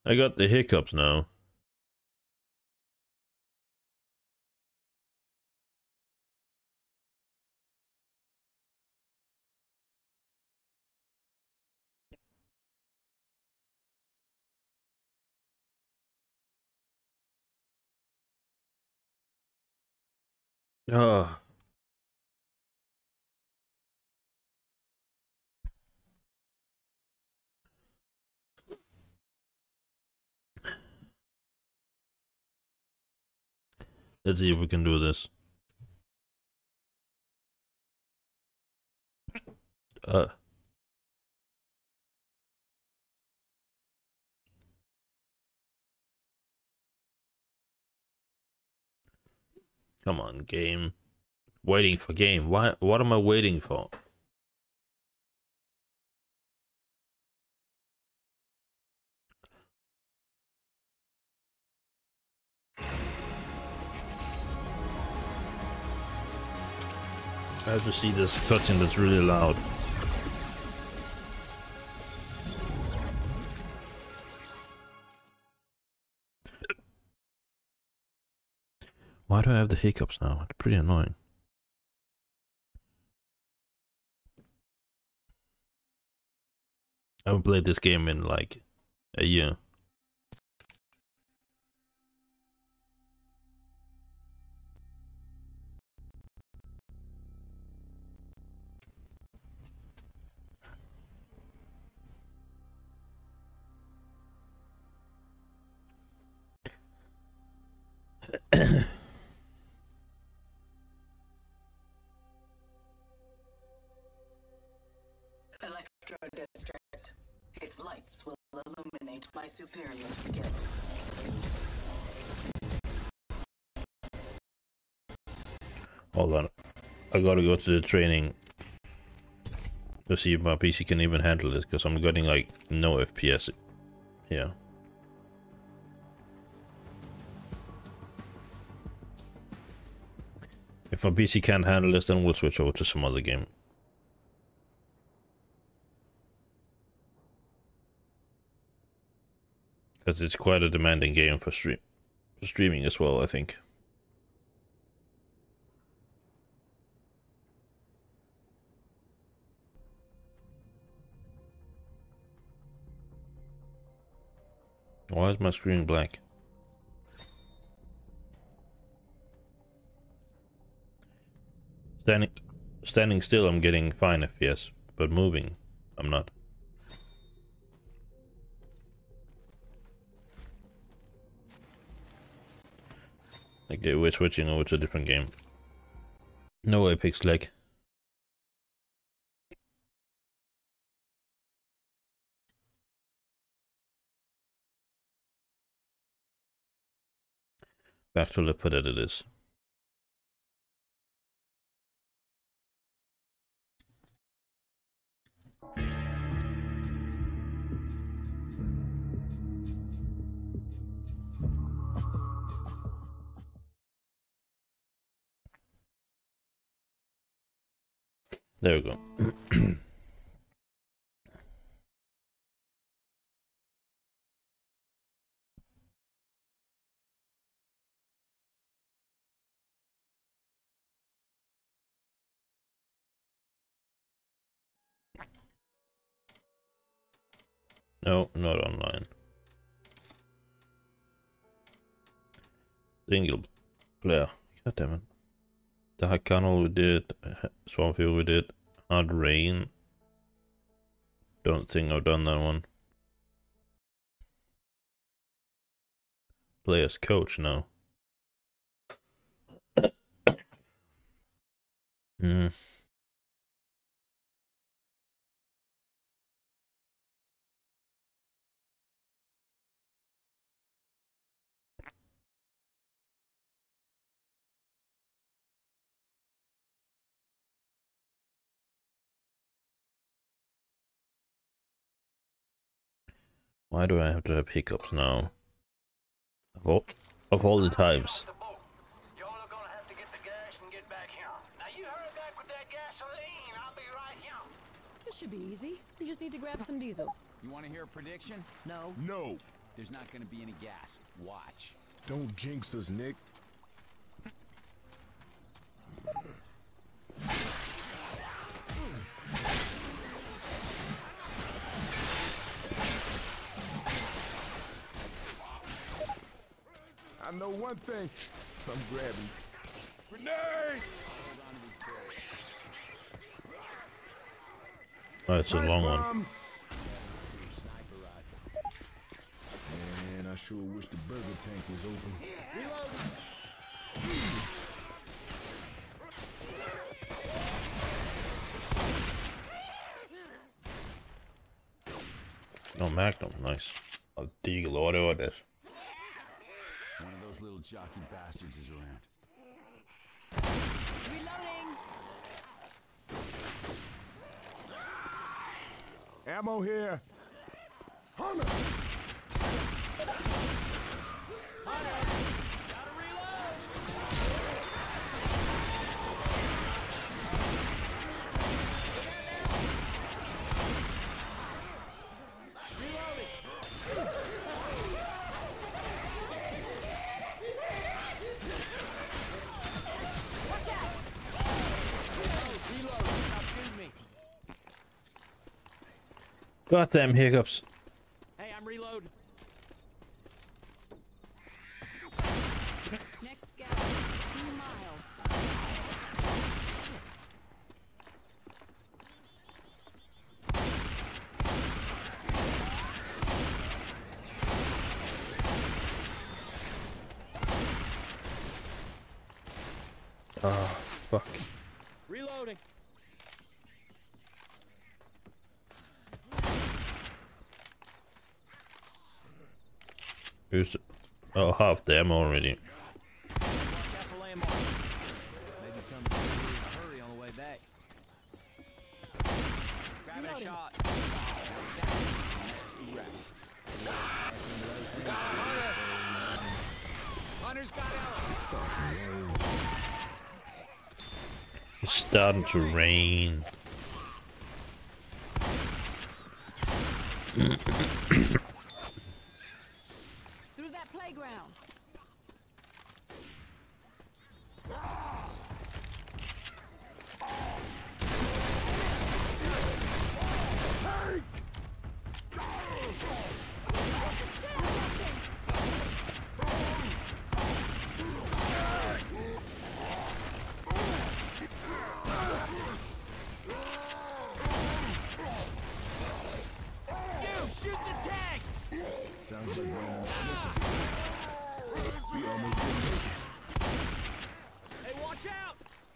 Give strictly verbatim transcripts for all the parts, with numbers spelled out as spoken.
I got the hiccups now. Oh. Let's see if we can do this. Uh. Come on, game. Waiting for game. Why? What am I waiting for? I have to see this cutscene that's really loud. Why do I have the hiccups now? It's pretty annoying. I haven't played this game in like a year. Electro District. Its lights will illuminate my superior skill. Hold on. I gotta go to the training to see if my P C can even handle this, because I'm getting like no F P S. Yeah. If my P C can't handle this, then we'll switch over to some other game. Because it's quite a demanding game for stream, for streaming as well, I think. Why is my screen black? Standing, standing still, I'm getting fine F P S, but moving, I'm not. Okay, we're switching over to a different game. No Apex lag. Back to Leopard that it is. There we go. No, not online. Single player. God damn it. The Hack Tunnel we did. Swampville we did. Hard Rain. Don't think I've done that one. Play as coach now. Hmm. Why do I have to have hiccups now? Of all, of all the times. Y'all are gonna have to get the gas and get back here. Now you hurry back with that gasoline. I'll be right here. This should be easy. You just need to grab some diesel. You want to hear a prediction? No. No. There's not gonna be any gas. Watch. Don't jinx us, Nick. I know one thing. I'm grabbing. Grenade! Oh, it's a long one. Bomb. Man, I sure wish the burger tank was open. No Magnum, nice. I'll deagle or whatever it is. One of those little jockey bastards is around. Reloading. Ammo here. Hunter! Goddamn hiccups. Hey, I'm reloading. Next gas, two miles. Ah, fuck. Reloading. Here's oh, half the ammo already. Careful ammo. Maybe come through in a hurry on the way back. Grabbing a shot. Hunter's got Ella. It's starting to rain. Through that playground. Sounds like we're in a We almost didn't make it. Hey, watch out!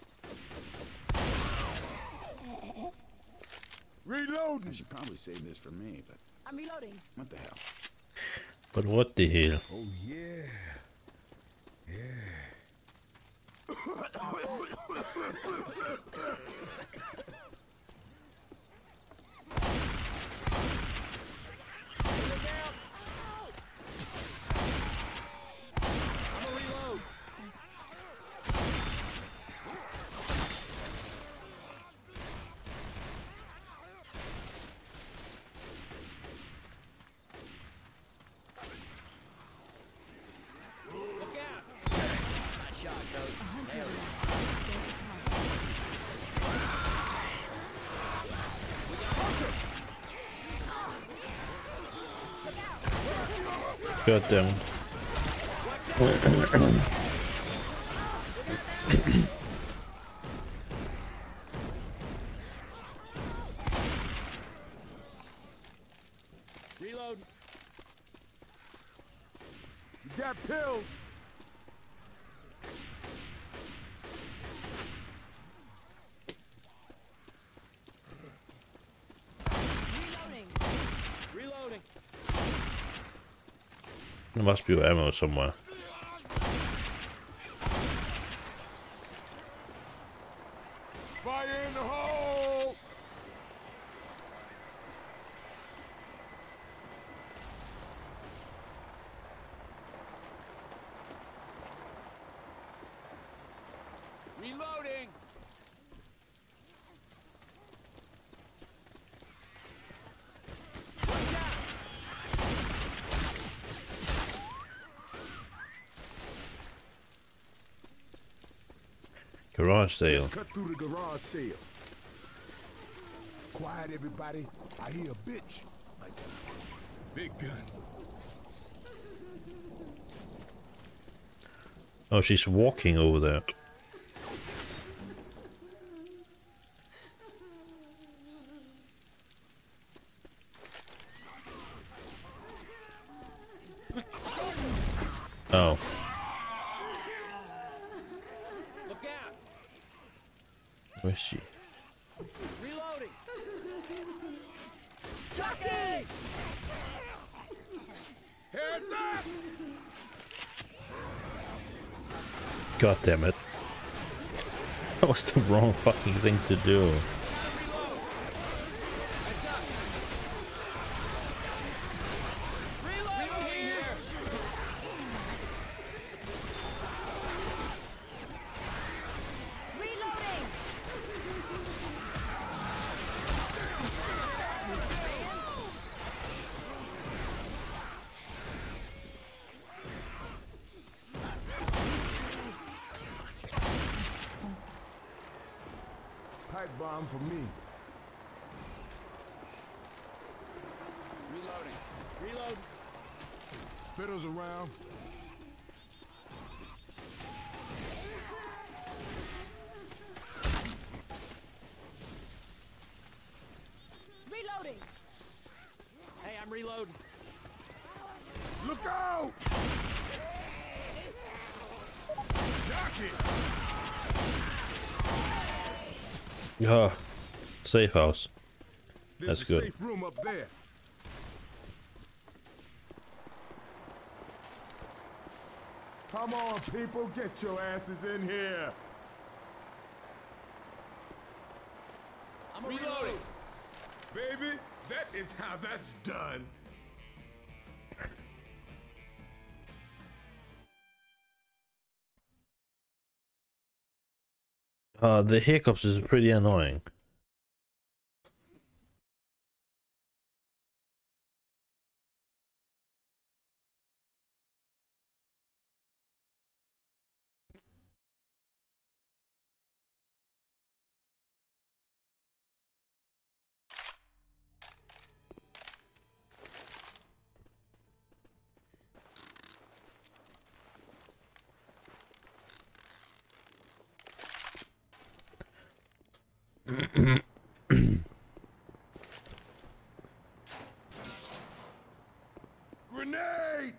Reloading! I should probably save this for me, but I'm reloading. what the hell? But what the hell? Oh, yeah. Yeah. God damn. Reload. You got pills! Reloading. Reloading. There must be ammo somewhere. Fire in the hole! Reloading. Watch out. Garage sale. Let's cut through the garage sale. Quiet, everybody. I hear a bitch. Big gun. Oh, she's walking over there. Oh. Look out! Where's she? Reloading! Jockey! Heads up! God damn it. That was the wrong fucking thing to do. Pipe bomb for me. Reloading. Reload. Spitters around. Reloading. Hey, I'm reloading. Look out! Jockey! Ah, safe house. There's That's a good. safe room up there. Come on, people, get your asses in here. I'm reloading. Baby, that is how that's done. Uh, the hiccups is pretty annoying. Grenade!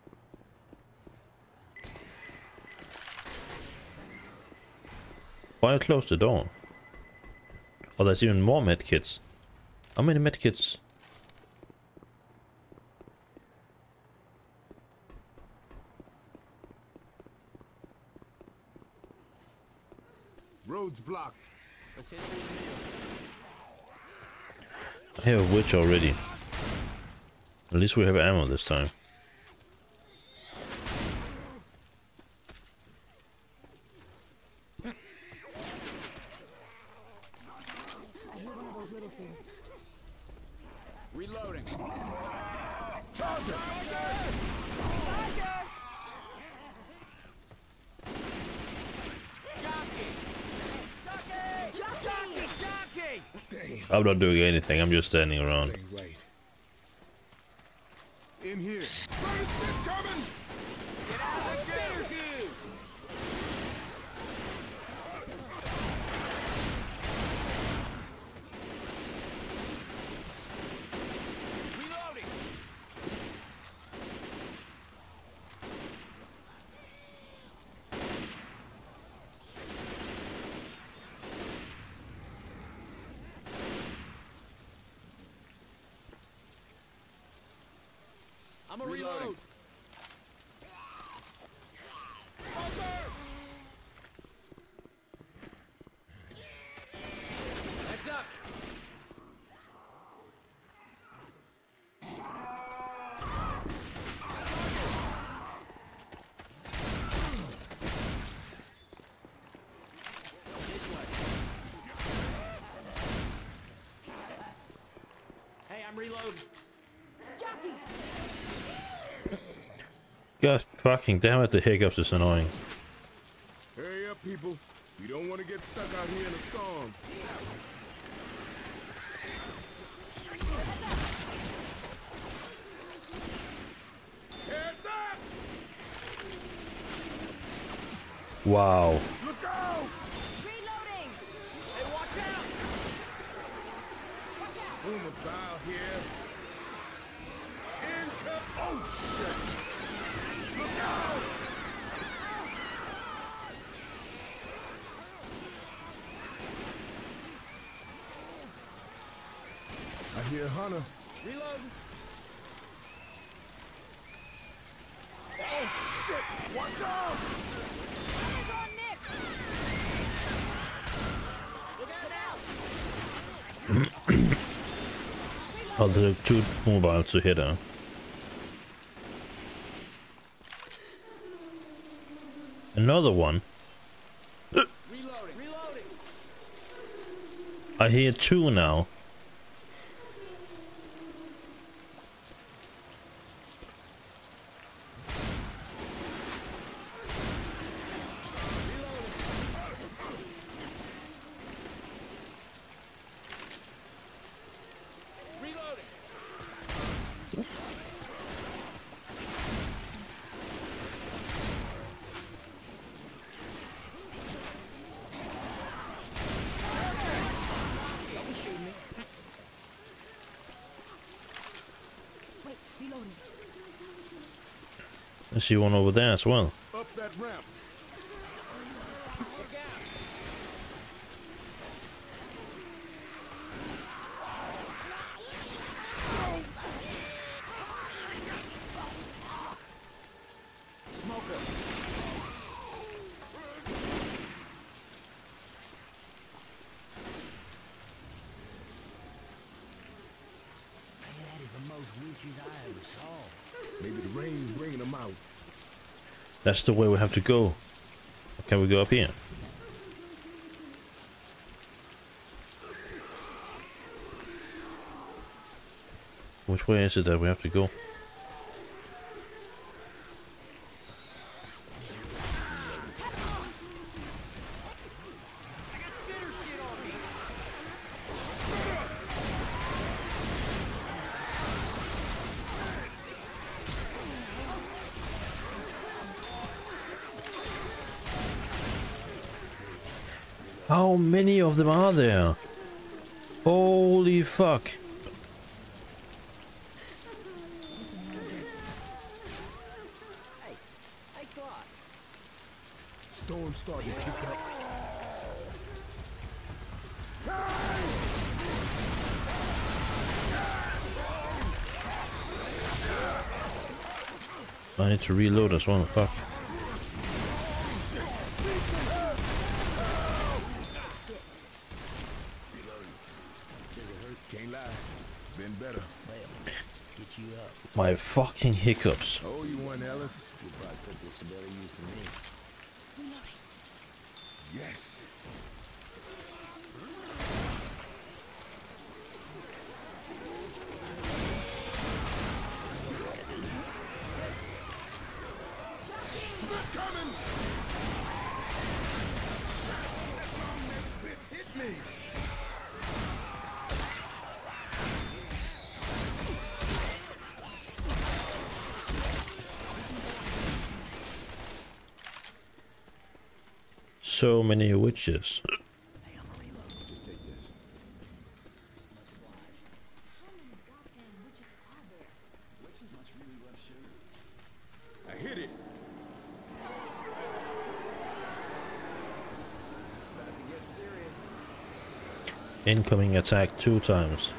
Why close the door? Oh, there's even more medkits. How many medkits? Road's blocked. Let's hit through the middle. I have a witch already. At least we have ammo this time. Reloading. Charger! I'm not doing anything, I'm just standing around. Right. In here. First shit coming! Get out of the goo! Reloading. I'm a reload. Heads up. This way. Hey, I'm reloading. God fucking damn it, the hiccups is annoying. Hurry up, people. We don't want get stuck out here in a storm. Heads up! Wow. Look out! Reloading! Hey, watch out! Watch out! Boomer bow here. Income. Oh shit! Look out! I hear Hunter. Reloading. Oh shit! Watch out! Eyes on Nick! Look out! Oh, there are two mobiles to hit her. Another one. Reloading. Reloading. I hear two now. Reloading. Don't shoot me. Wait, reloading. I see one over there as well. Up that ramp. Look out. Smoker. Man, that is the most witches I ever saw. Maybe the rain's bringing them out. That's the way we have to go. Can we go up here? Which way is it that we have to go? How many of them are there? Holy fuck. Hey, thanks a lot. Storm starting to pick up. I need to reload as well. Fuck. Can't lie. Been better. Let's get you up. My fucking hiccups. Oh, you won, Ellis. You'll probably put this to better use than me. Yes. Coming. Bitch, hit me. So many witches. Just take this. I hit it. About to get serious. Incoming attack two times.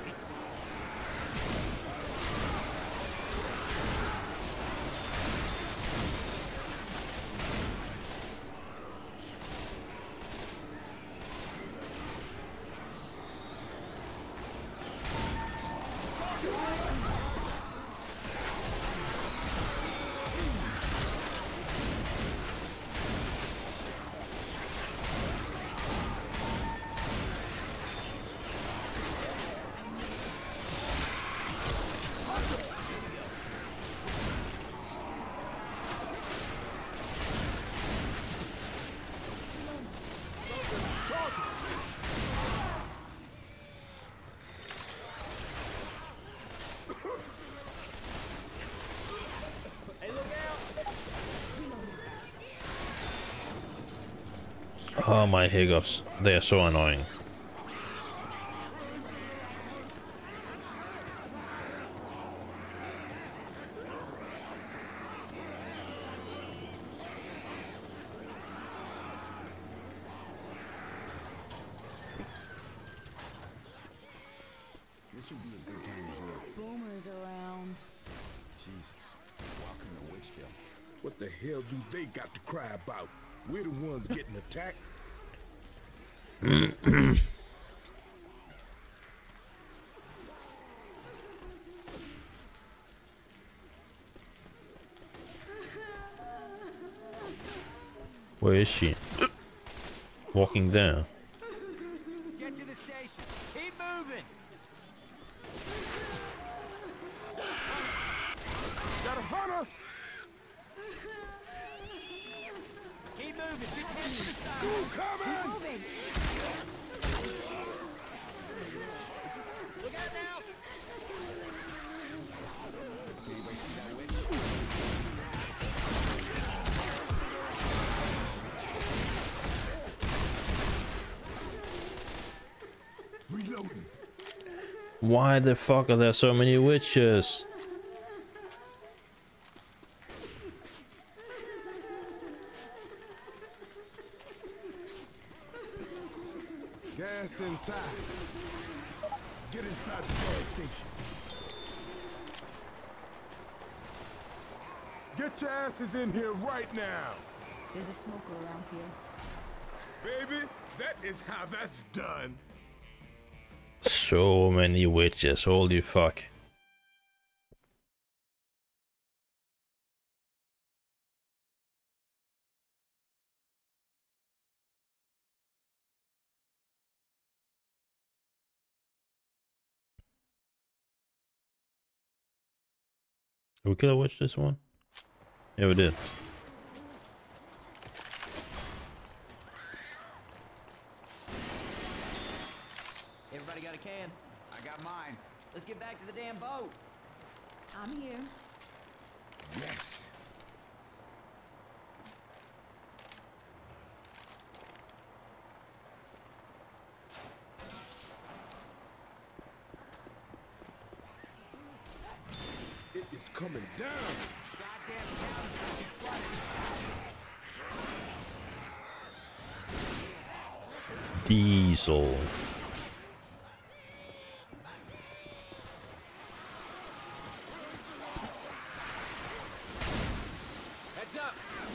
Oh, my hiccups. They are so annoying. This would be a good time to work. Boomer's around. Jesus. Welcome to Witchville. What the hell do they got to cry about? We're the ones getting attacked. Where is she? Walking there. Get to the station. Keep moving. Got a hunter! Keep moving. Just head to the side. Who coming? Moving. Look out now. Anybody see that witch? Reloading. Why the fuck are there so many witches? Gas inside. Get inside the gas station. Get your asses in here right now. There's a smoker around here. Baby, that is how that's done. So many witches, holy fuck. Did we kill a witch this one? Yeah, we did. Everybody got a can? I got mine. Let's get back to the damn boat. I'm here. Yes. It is coming down. Diesel. Heads up.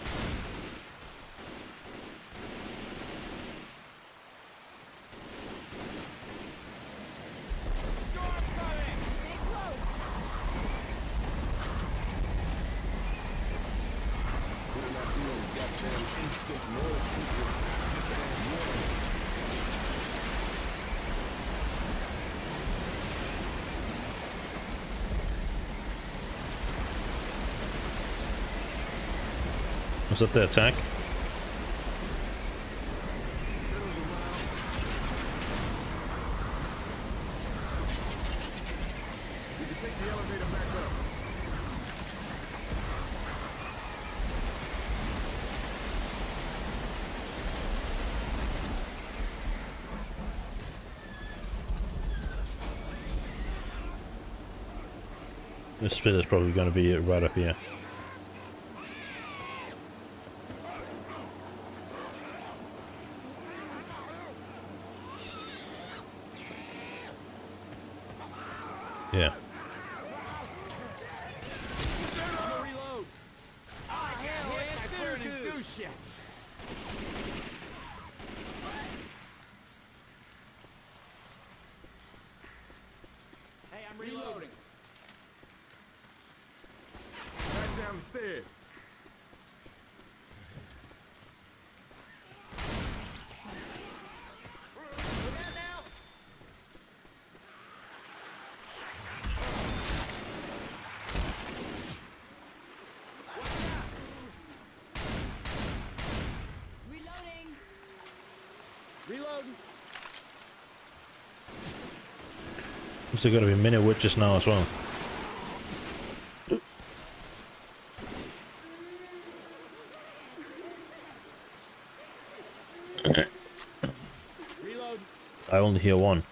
Storm coming. Stay close. We're not doing goddamn instant noise. Just add water. Was that the attack? We can take the elevator back up. This spit is probably going to be right up here. Yeah. Reload. I can't hit. I burning do shit. Hey, I'm reloading. Back down the stairs. Look out now. Reloading. Reloading. There's got to be many witches now as well. I only hear one.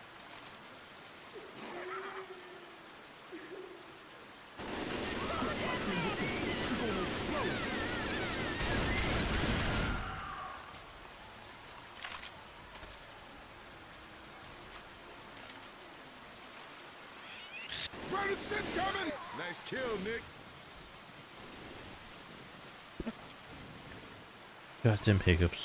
Burning shit coming! Nice kill, Nick. Goddamn hiccups.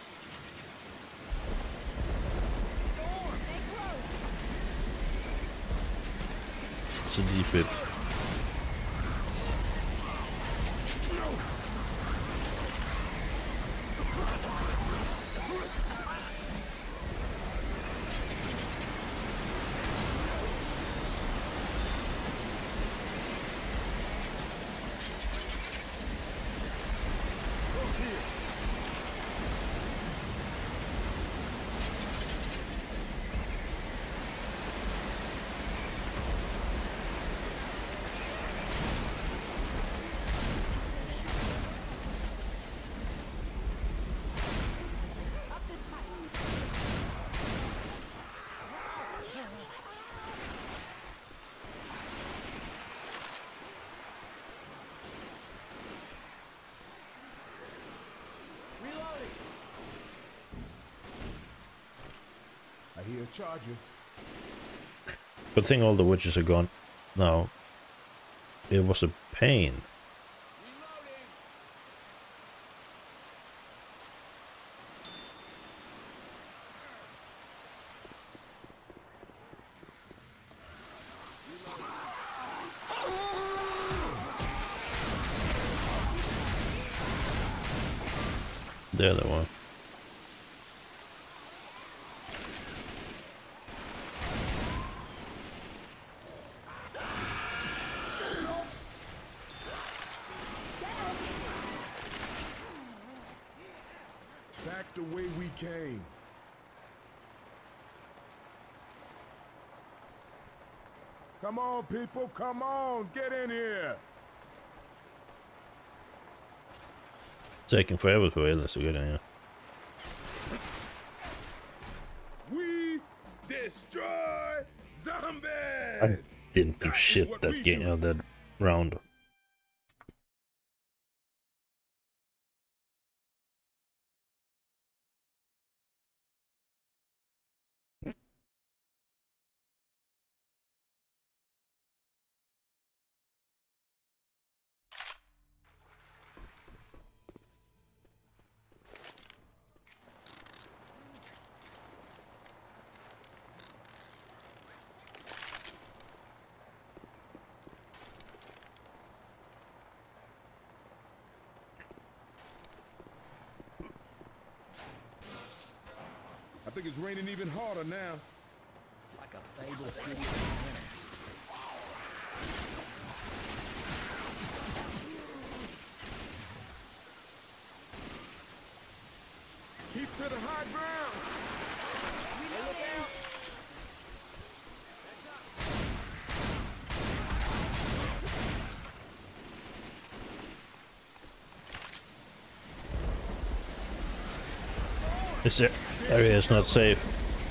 It's a defib. I hear a charger. Good thing all the witches are gone now. It was a pain. There they were. Back the way we came. Come on, people, come on, get in here. Taking forever for Ellis to get in here. We destroy zombies. I didn't do That is shit what that we game, do. uh, that round. I think it's raining even harder now. It's like a fabled city of menace. Keep to the high ground. This area is not safe.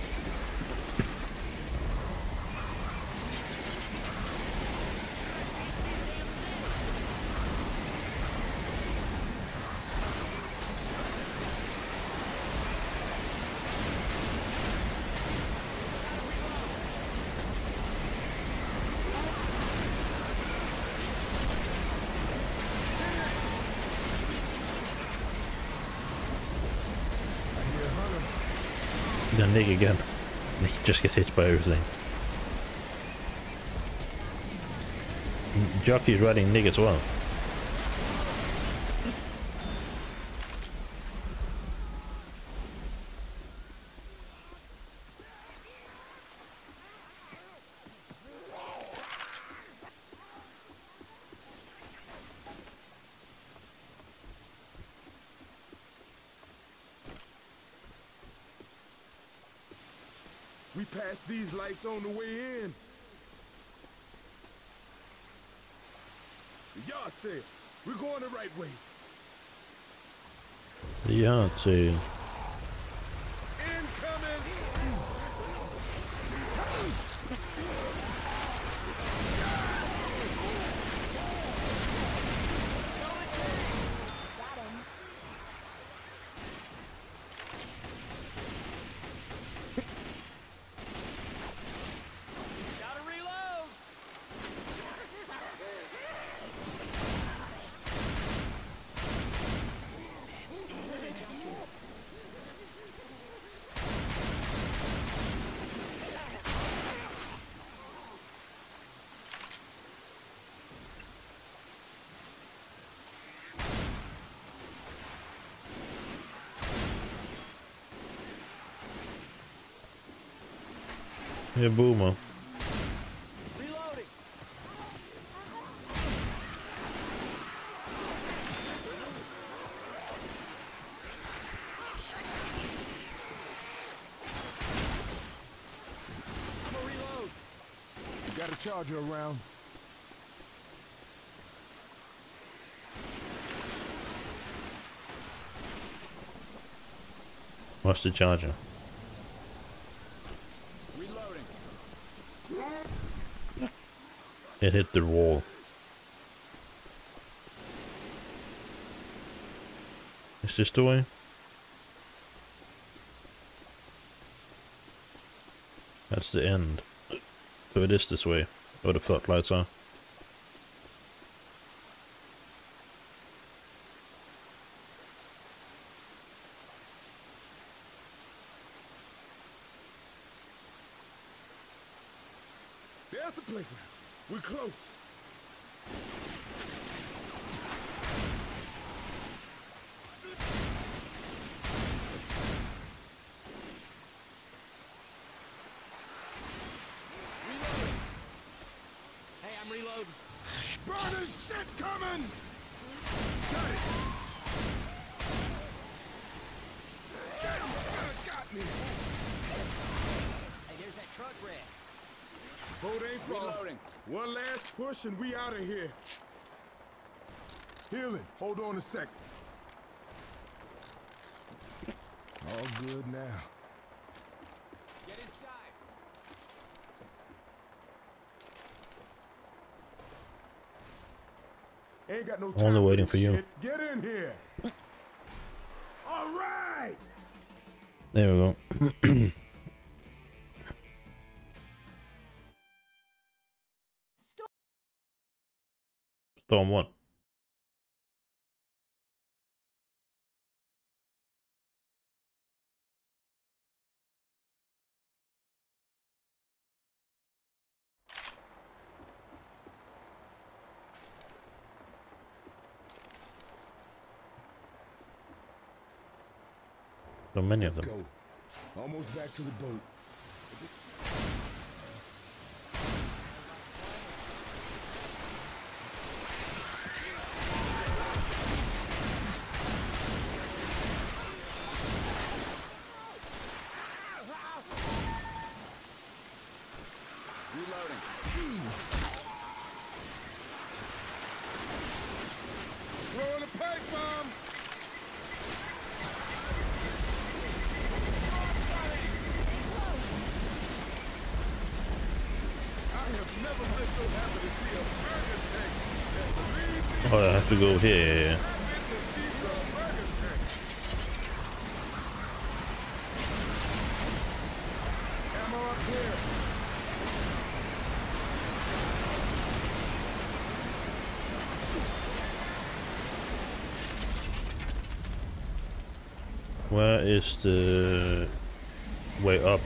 Yeah, Nick again. Nick just gets hit by everything. Jockey's riding Nick as well. We passed these lights on the way in. The yard said we're going the right way. Yeah, too. Incoming! Yeah, boomer. Reloading. I'm gonna reload. You got a charger around? What's the charger? Reloading. It hit the wall. Is this the way? That's the end. So it is this way, where the floodlights are. There's the playground. We're close. Reloading. Hey, I'm reloading. Burning shit coming! Got it! Got him! Got me! Hey, there's that truck wreck. Boat ain't far. Reloading. One last push and we out of here. Healing. Hold on a sec. All good now. Get inside. Ain't got no Only time for waiting this for you. shit. Get in here. All right. There we go. Storm what? So many of Let's them. go. Almost back to the boat. Reloading. Throwing a pipe bomb. I have never been so happy to see a burger tank. And believe me, Oh, I have to go here. I've been to see some burger tanks. Ammo up here. Where is the way up?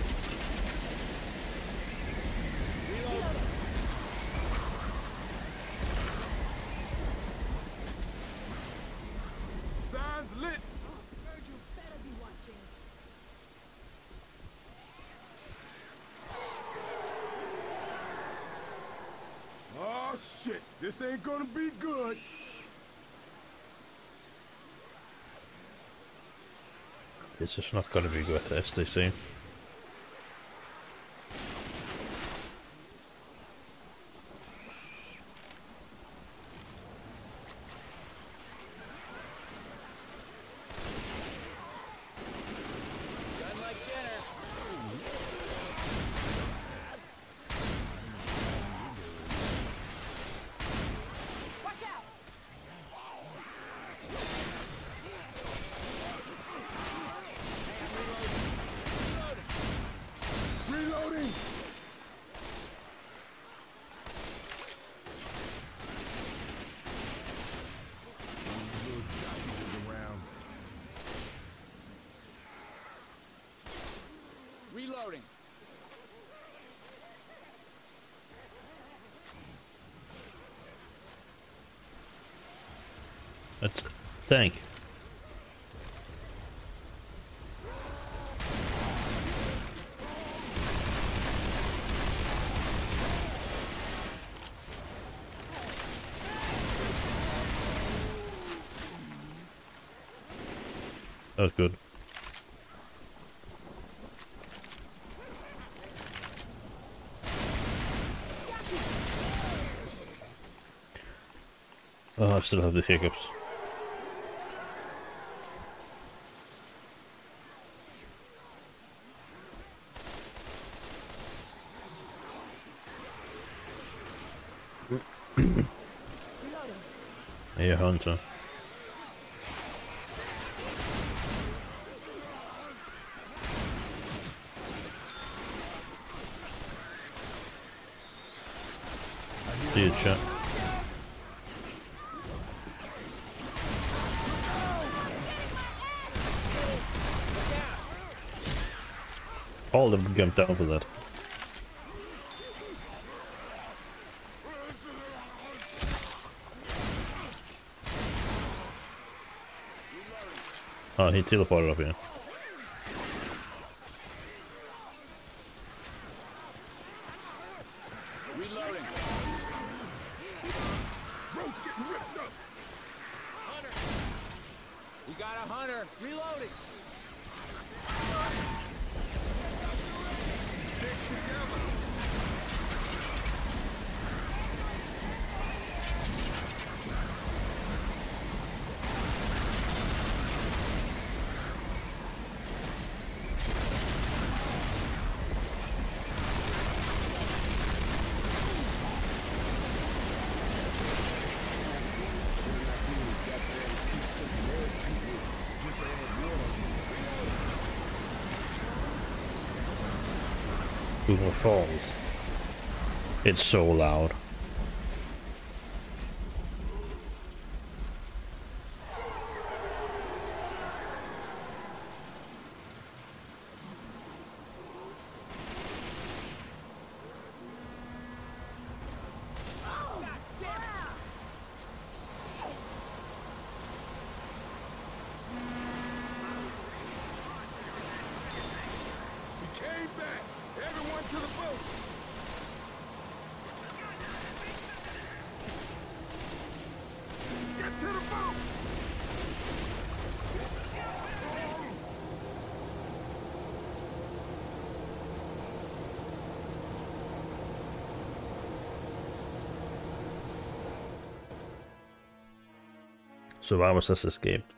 Signs lit. Virgil better be watching. Oh shit, this ain't gonna be good. This is not gonna be good, as they say. Done like dinner. Watch out! Reloading. Little jockeys around. Reloading. That's tank. That was good. Oh, I still have the hiccups. Hey, Hunter. See you, chat. All of them jumped down for that. Oh, he teleported up here. Reloading. Road's getting ripped up. Hunter! We got a hunter! Reloading! Boomer Falls. It's so loud. To the boat! Get to the boat! Survivors has escaped.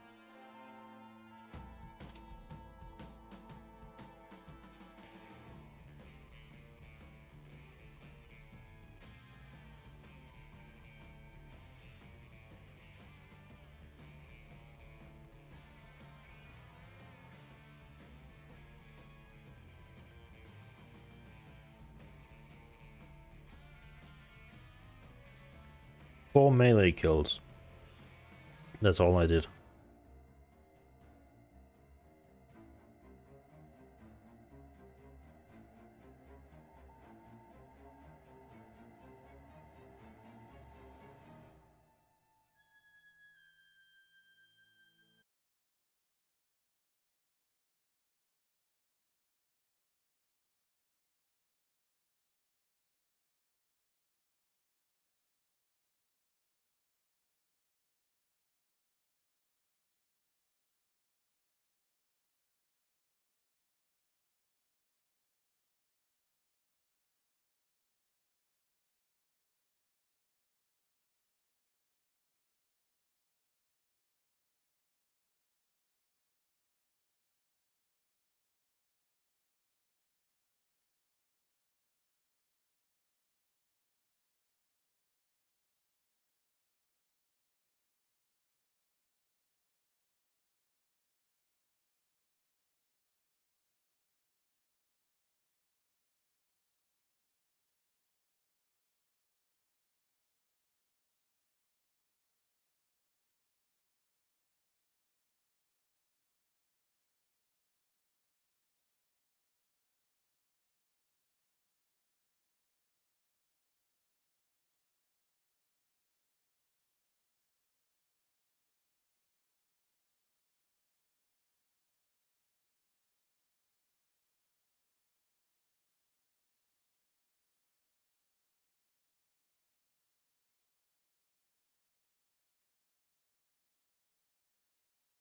Four melee kills. That's all I did.